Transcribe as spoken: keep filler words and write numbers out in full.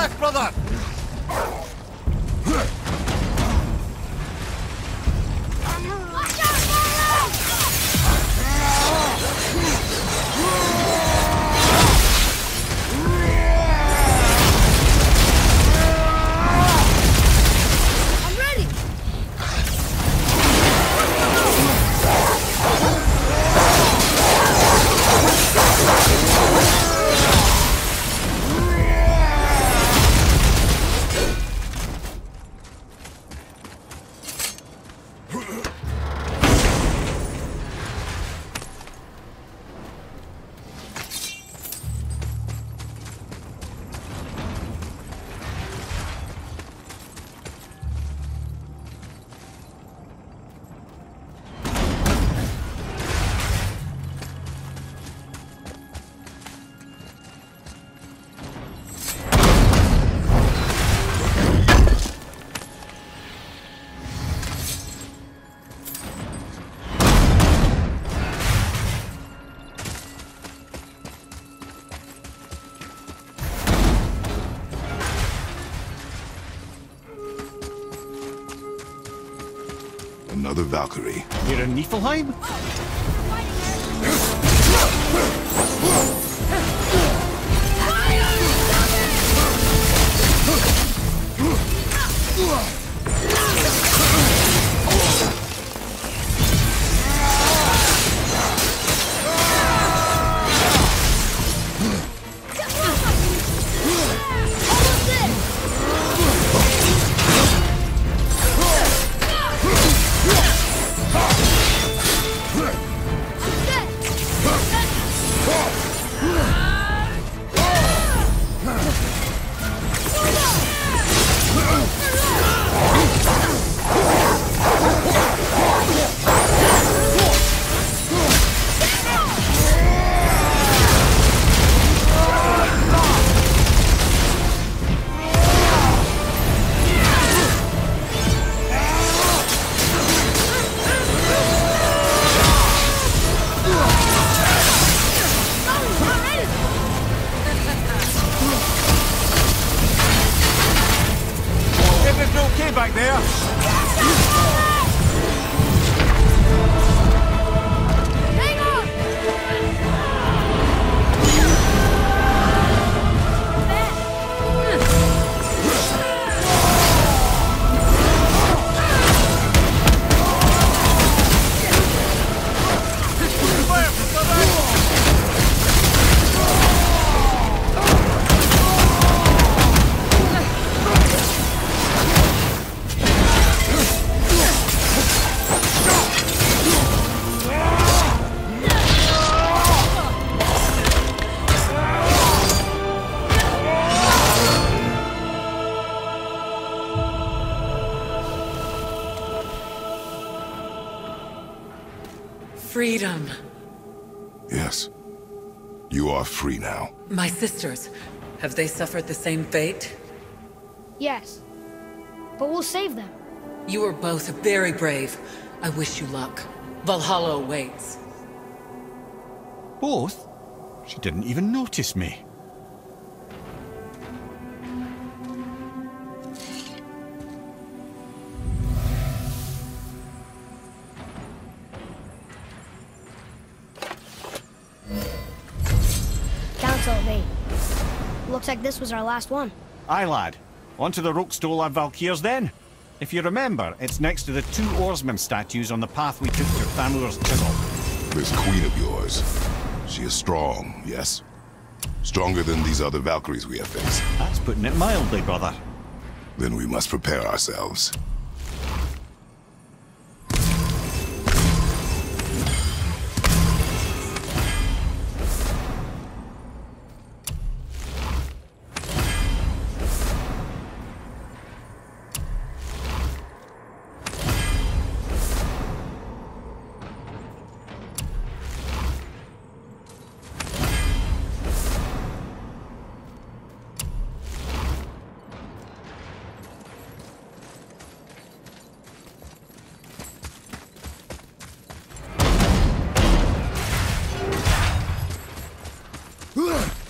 back, brother! Another Valkyrie. You're in Niflheim? Back there! Hang on! Freedom. Yes. You are free now. My sisters, have they suffered the same fate? Yes. But we'll save them. You are both very brave. I wish you luck. Valhalla awaits. Both? She didn't even notice me. Council of Eight. Looks like this was our last one. Aye, lad. On to the Rokstola Valkyrs then. If you remember, it's next to the two oarsmen statues on the path we took to Thamur's chisel. This queen of yours, she is strong, yes? Stronger than these other Valkyries we have faced. That's putting it mildly, brother. Then we must prepare ourselves. Ugh!